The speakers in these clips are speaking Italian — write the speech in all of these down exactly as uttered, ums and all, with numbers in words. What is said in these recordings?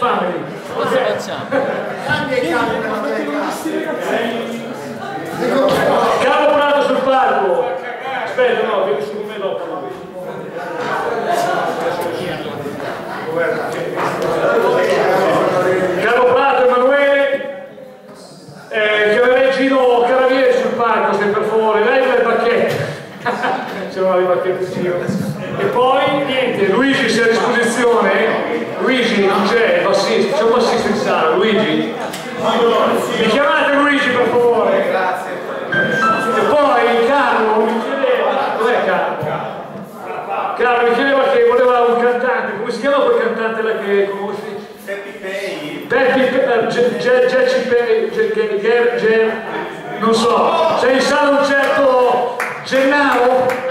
family. Cosa facciamo? Carlo Prato sul palco. Aspetta, no, vieni su con me dopo. Carlo Prato, Emanuele, eh, chiamerei Gino Caravieri sul palco, se per favore, lei per il bacchetto. Se non aveva bacchetto. E poi niente, Luigi si è a disposizione. Luigi non c'è, il bassista, c'è un bassista in sala, Luigi. Mi chiamate Luigi per favore. Grazie. E poi Carlo mi chiedeva, dov'è Carlo? Carlo mi chiedeva che voleva un cantante, come si chiama quel cantante là che conosci? Peppy Pay. Peppy Pay, non so, c'è in sala un certo Gennaro?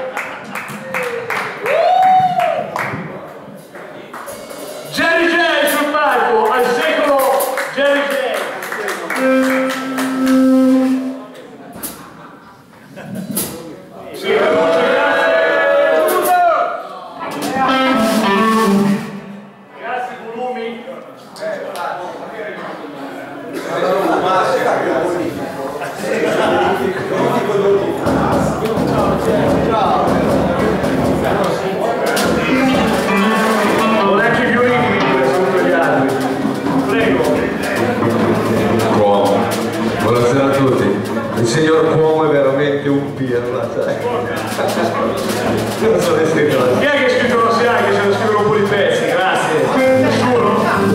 Jerry J sul palco, al secolo Jerry J. Sì, grazie volumi. Non è che più ritmi sono gli altri. Prego. Cuomo. Buonasera a tutti. Il signor Cuomo è veramente un pirla, cioè. Non so che scritto. Chi è che ha scritto la S I A che c'è da scrivere un po' di pezzi? Grazie. Nessuno?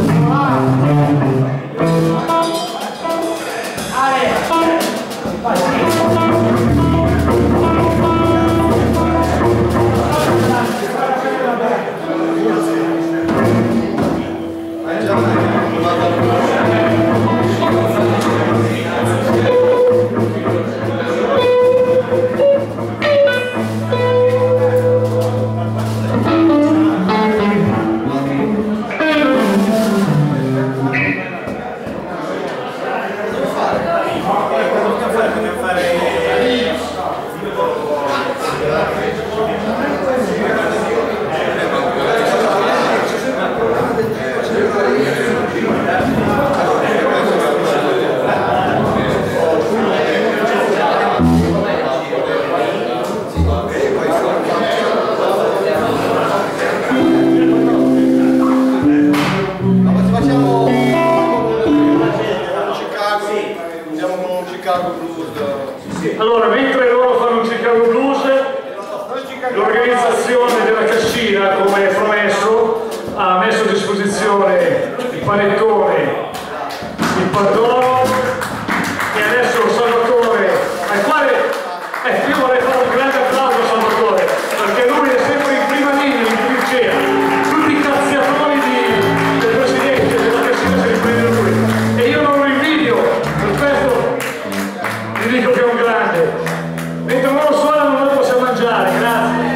Allora, mentre loro fanno un Chicago Blues, l'organizzazione della cascina, come promesso, ha messo a disposizione il panettone, il pandoro e adesso Salvatore, al quale eh, io vorrei fare un grande applauso a Salvatore, perché lui è sempre in prima linea, in trincea, tutti i cazziatori di, del presidente della cascina se li prende lui, e io non lo invidio, per questo vi dico che è un grande. Mentre loro suonano noi possiamo mangiare, grazie.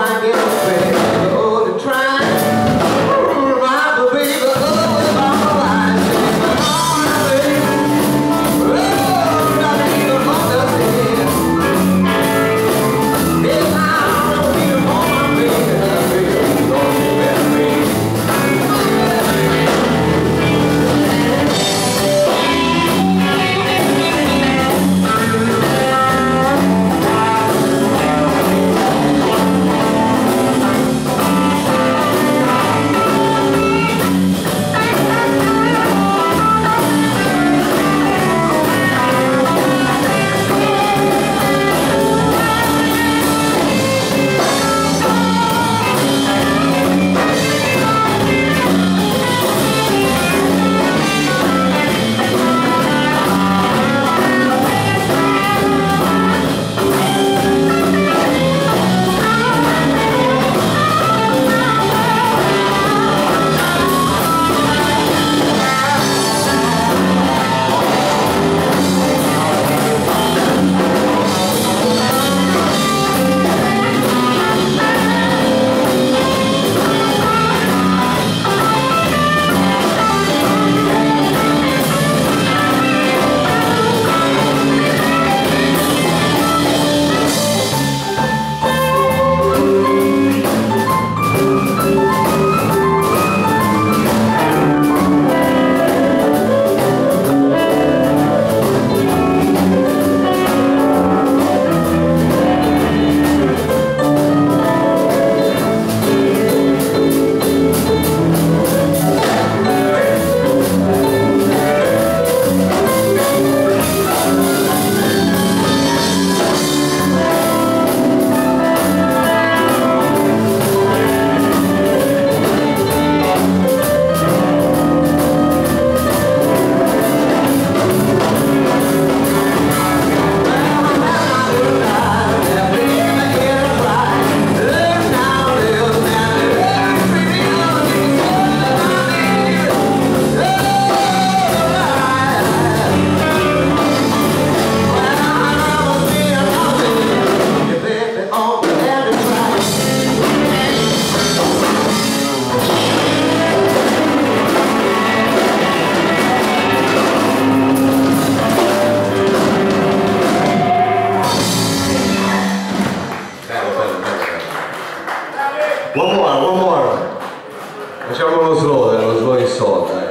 Facciamo lo slow, lo slow in sol, dai.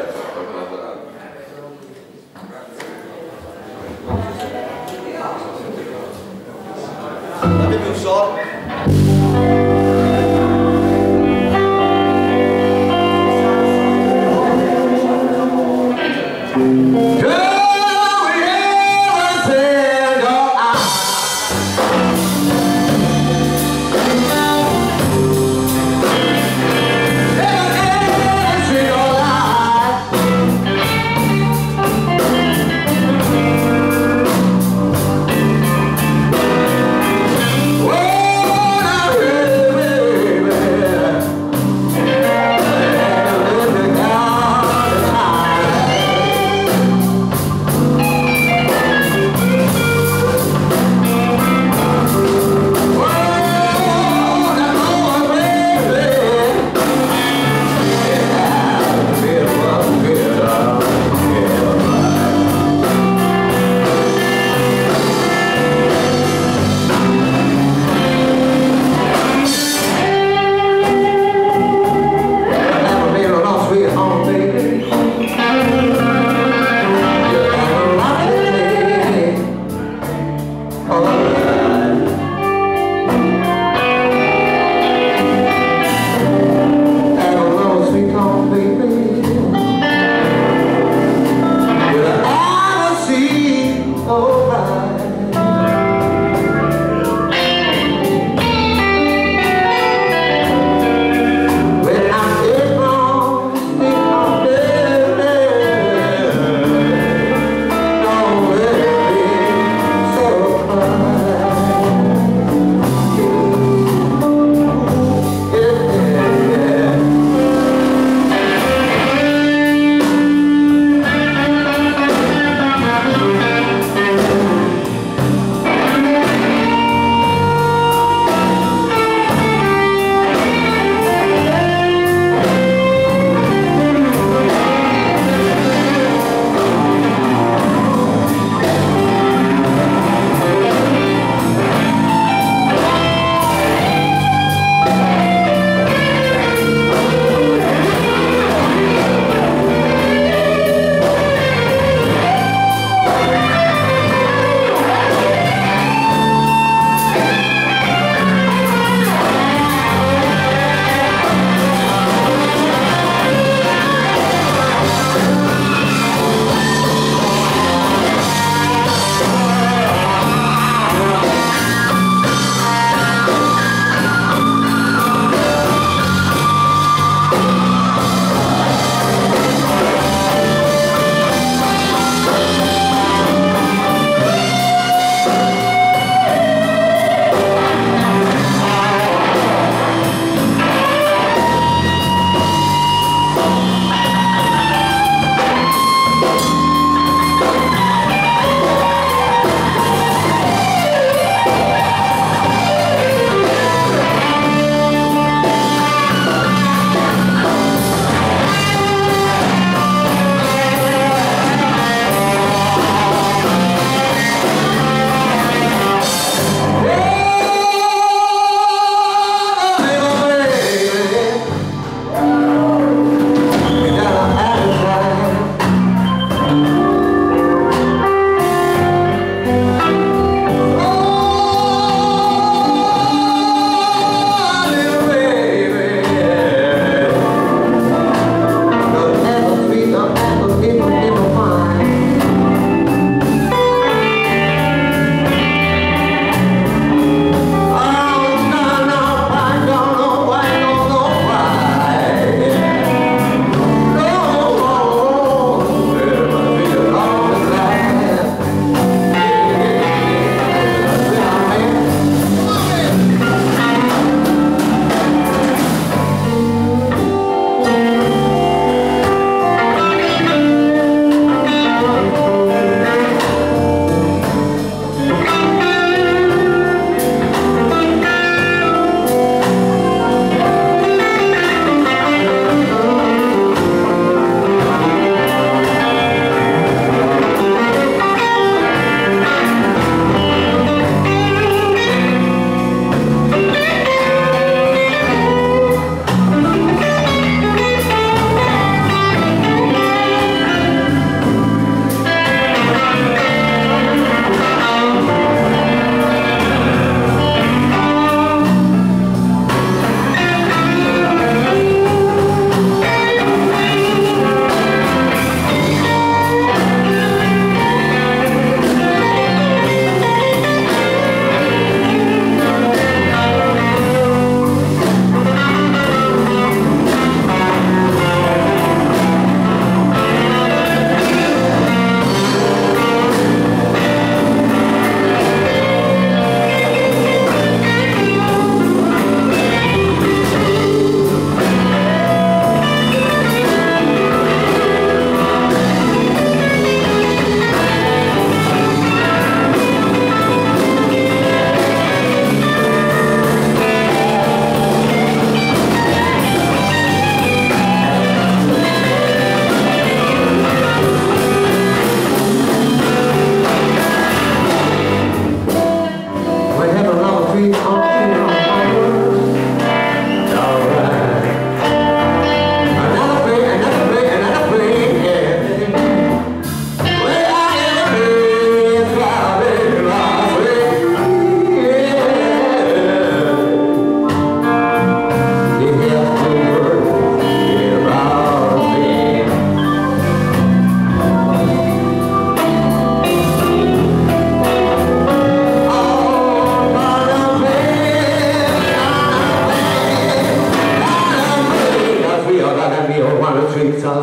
Datemi un sol. Yeah.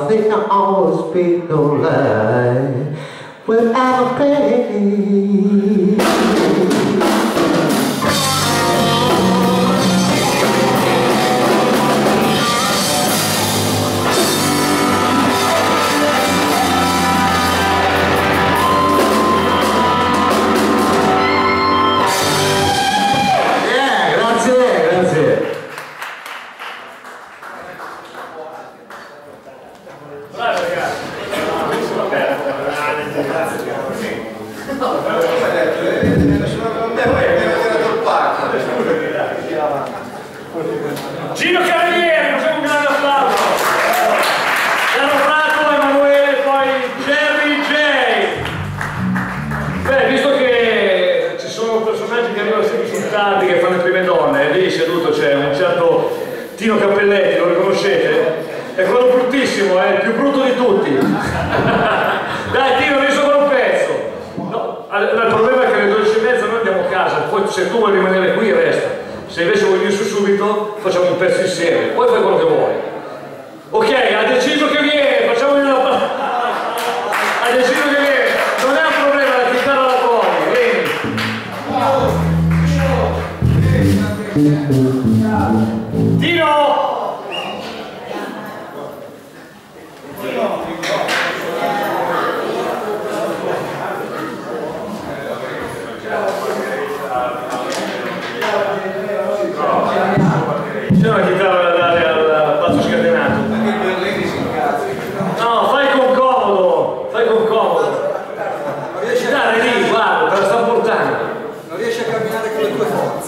I think I always speak no lie without pain. Gino Carabinieri, facciamo un grande applauso. Caro Prato, Emanuele, poi Jerry J. Beh, visto che ci sono personaggi che arrivano sempre sul tardi, che fanno le prime donne, e lì seduto c'è un certo Tino Cappelletti, lo riconoscete? È quello bruttissimo, è il più brutto di tutti. Dai Tino, vieni sopra un pezzo. No, il problema è che alle dodici e mezza noi andiamo a casa, poi se tu vuoi rimanere qui resta. Se invece vuoi venire su subito, facciamo un pezzo insieme, poi fai quello che vuoi. Ok, ha deciso che viene, facciamo una... ha deciso che viene, non è un problema, la chitarra la trovi, vieni. Tino! C'è una chitarra da dare al pazzo scatenato. Anche il Berlini si incazza. No, fai con comodo, fai con comodo. Non riesci a dare lì, guarda, te la sta portando. Non riesci a camminare con le tue forze.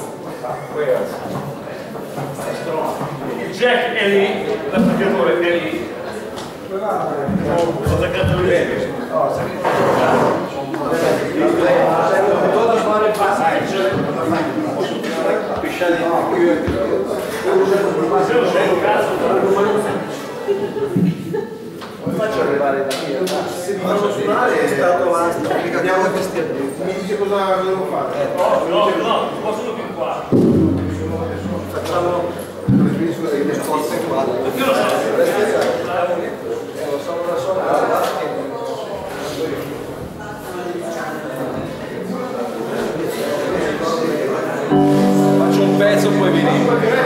Jack è lì, l'applicatore è lì. Ho attaccato lui. Come faccio ad arrivare da qui? Se mi faccio suonare è stato andiamo a vestire. Mi dice cosa devo fare? No, no, no, posso più qua. Facciamo le scorse qua. Io lo so. Lo so da suonare. Faccio un pezzo poi vieni.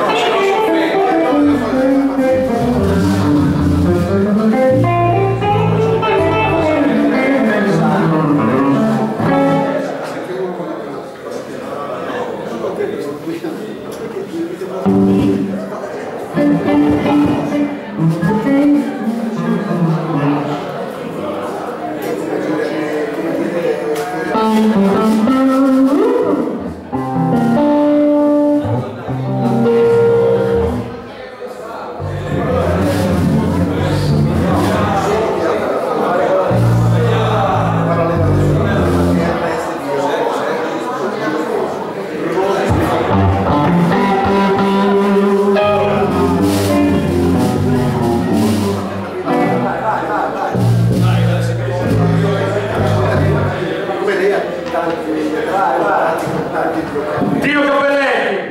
Tino Cappelletti!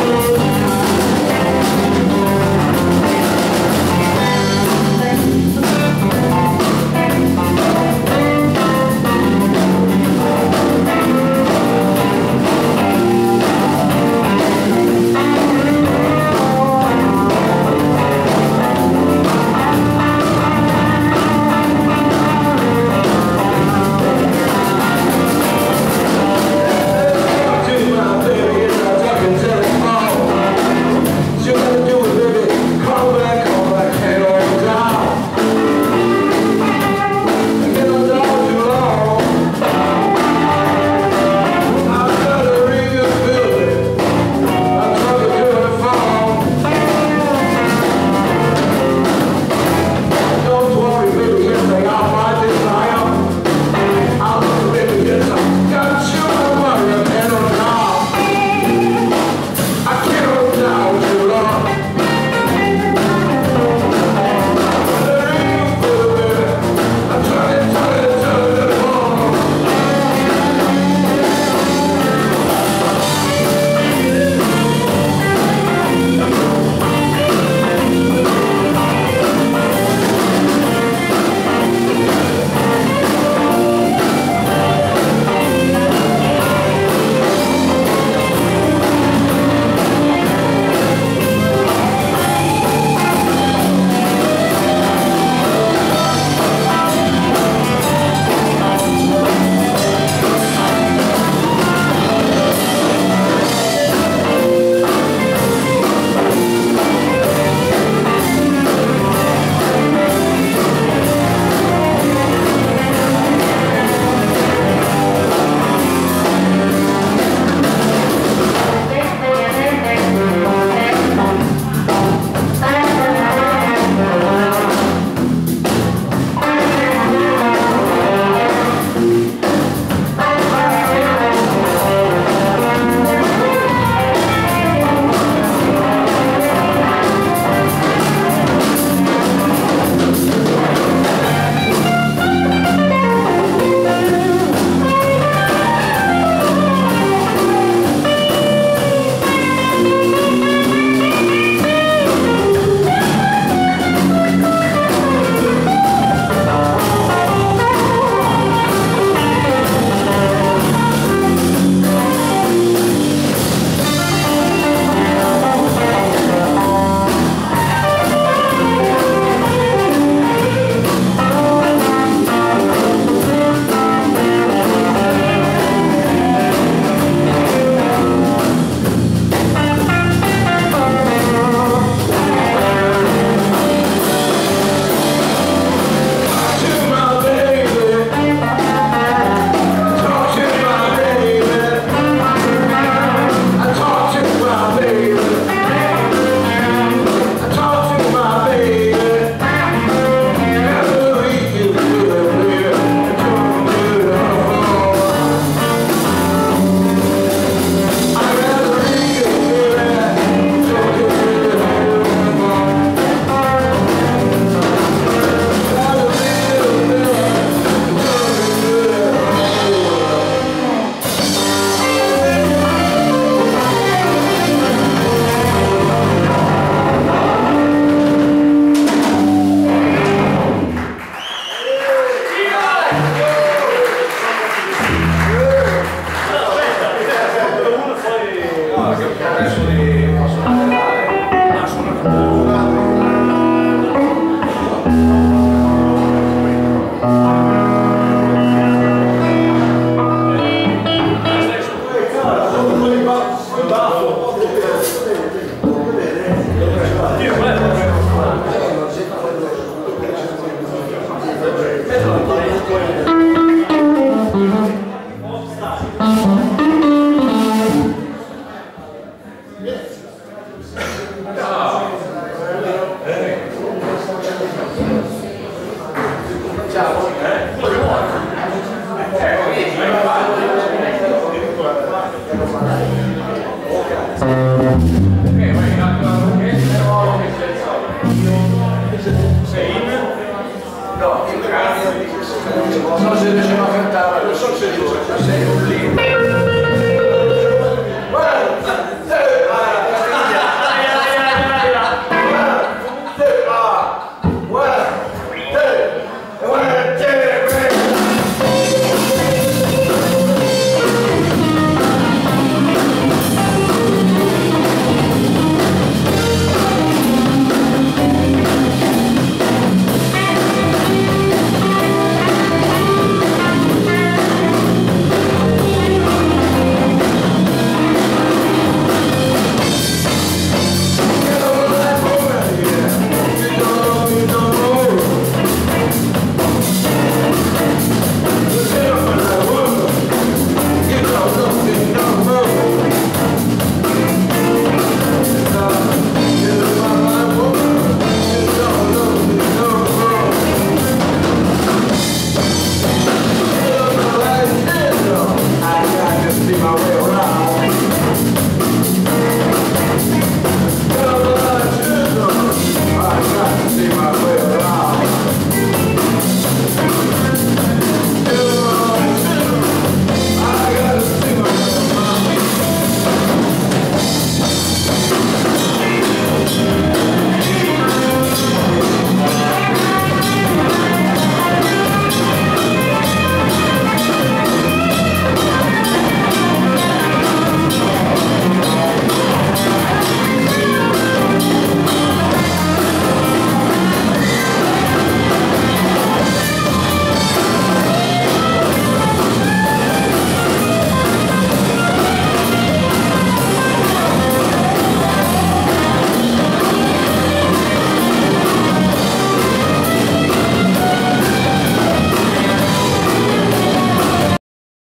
Thank Non so se riusciamo a cantare, non so se riusciamo a cantare.